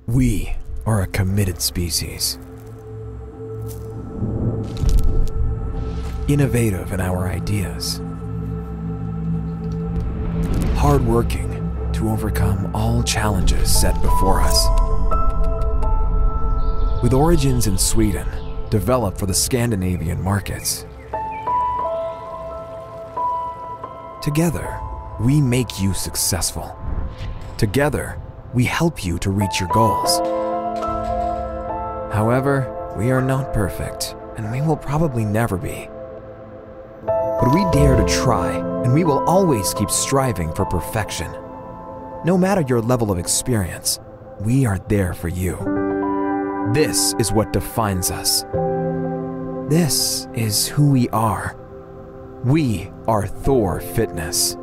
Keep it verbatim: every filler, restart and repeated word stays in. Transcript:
We are a committed species. Innovative in our ideas. Hardworking to overcome all challenges set before us. With origins in Sweden, developed for the Scandinavian markets. Together, we make you successful. Together, we help you to reach your goals. However, we are not perfect, and we will probably never be. But we dare to try, and we will always keep striving for perfection. No matter your level of experience, we are there for you. This is what defines us. This is who we are. We are Thor Fitness.